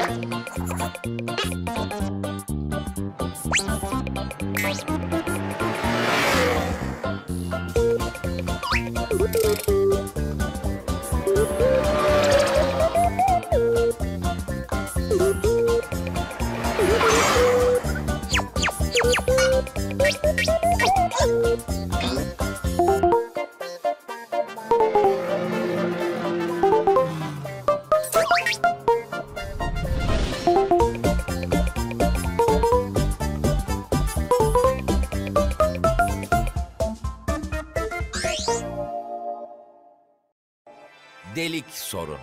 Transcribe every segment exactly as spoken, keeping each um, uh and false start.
Delik sorunu.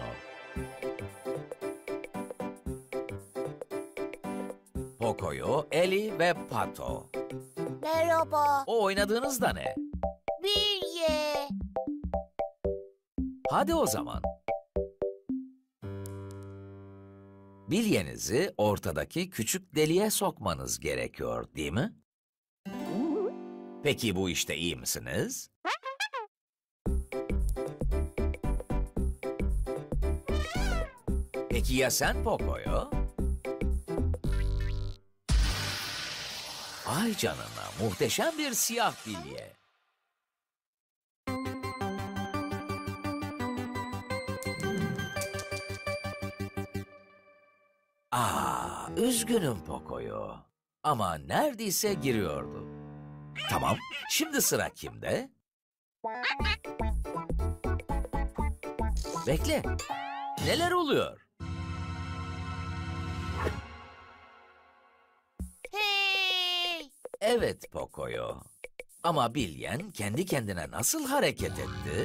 Pocoyo, Ellie ve Pato. Merhaba. O oynadığınız da ne? Bilye. Hadi o zaman. Bilyenizi ortadaki küçük deliğe sokmanız gerekiyor, değil mi? Peki bu işte iyi misiniz? Peki ya sen Pocoyo? Ay canına, muhteşem bir siyah bilye. Aa, üzgünüm Pocoyo. Ama neredeyse giriyordu. Tamam, şimdi sıra kimde? Bekle, neler oluyor? Hey! Evet Pocoyo. Ama bilyen kendi kendine nasıl hareket etti?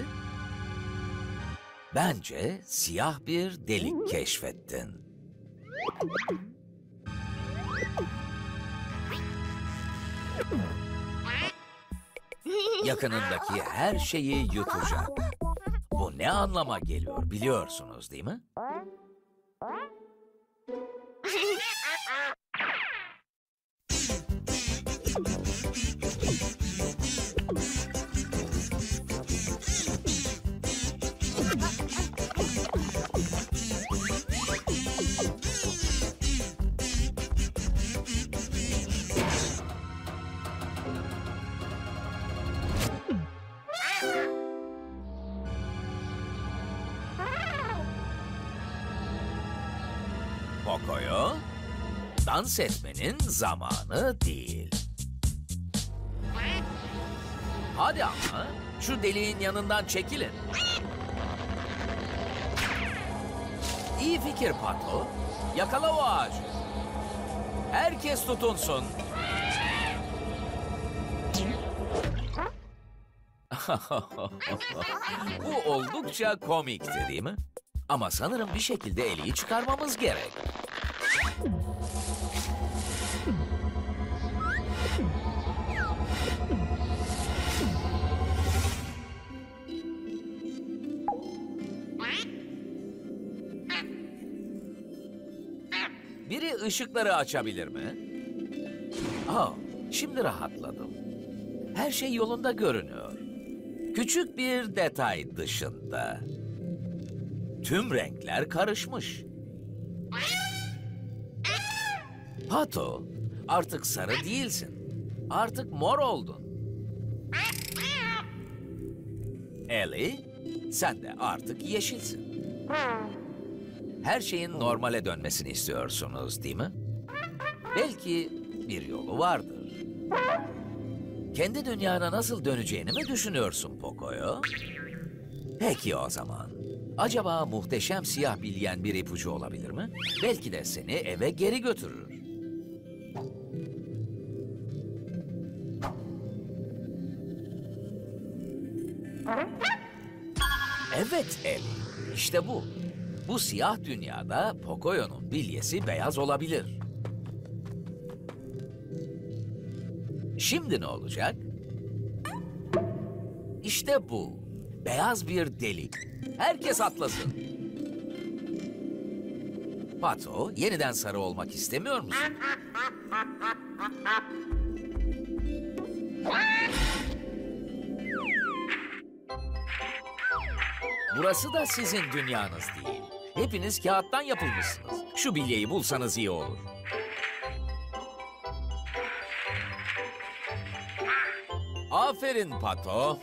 Bence siyah bir delik keşfettin. Yakınındaki her şeyi yutacak. Bu ne anlama geliyor biliyorsunuz değil mi? Pocoyo, dans etmenin zamanı değil. Hadi ama şu deliğin yanından çekilin. İyi fikir Pato. Yakala o ağacı. Herkes tutunsun. Bu oldukça komikti değil mi? Ama sanırım bir şekilde Ellie'yi çıkarmamız gerek. Biri ışıkları açabilir mi? Aa, şimdi rahatladım. Her şey yolunda görünüyor. Küçük bir detay dışında. Tüm renkler karışmış. Pato, artık sarı değilsin. Artık mor oldun. Ellie, sen de artık yeşilsin. Her şeyin normale dönmesini istiyorsunuz, değil mi? Belki bir yolu vardır. Kendi dünyana nasıl döneceğini mi düşünüyorsun Pocoyo? Peki o zaman. Acaba muhteşem siyah bilyen bir ipucu olabilir mi? Belki de seni eve geri götürür. Evet Ellie, işte bu. Bu siyah dünyada Pocoyo'nun bilyesi beyaz olabilir. Şimdi ne olacak? İşte bu. Beyaz bir delik. Herkes atlasın. Pato, yeniden sarı olmak istemiyor musun? Burası da sizin dünyanız değil. Hepiniz kağıttan yapılmışsınız. Şu bilyeyi bulsanız iyi olur. Aferin Pato.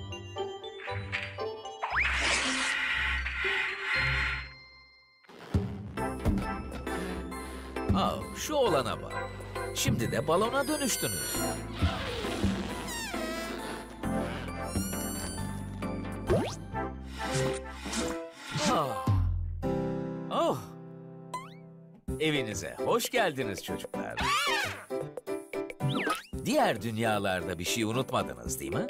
Aa, şu olana bak. Şimdi de balona dönüştünüz. Ah. Oh. Evinize hoş geldiniz çocuklar. Diğer dünyalarda bir şey unutmadınız değil mi?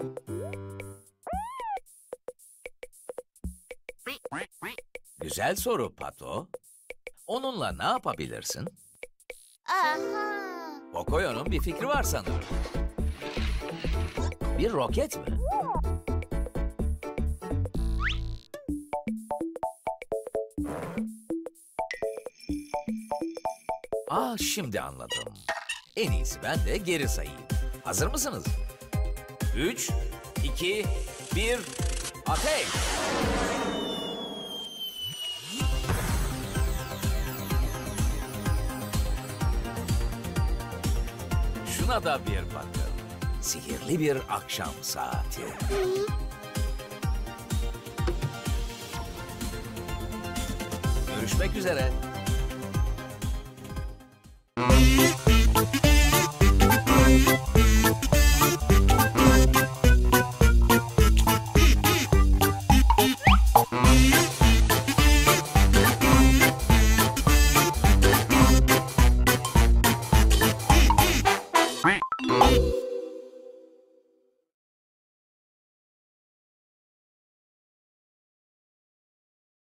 Güzel soru Pato. Onunla ne yapabilirsin? Aha. Pocoyo'nun bir fikri var sanırım. Bir roket mi? Aa, şimdi anladım. En iyisi ben de geri sayayım. Hazır mısınız? Üç, iki, bir, ateş! Şuna da bir bakın. Sihirli bir akşam saati. Görüşmek üzere.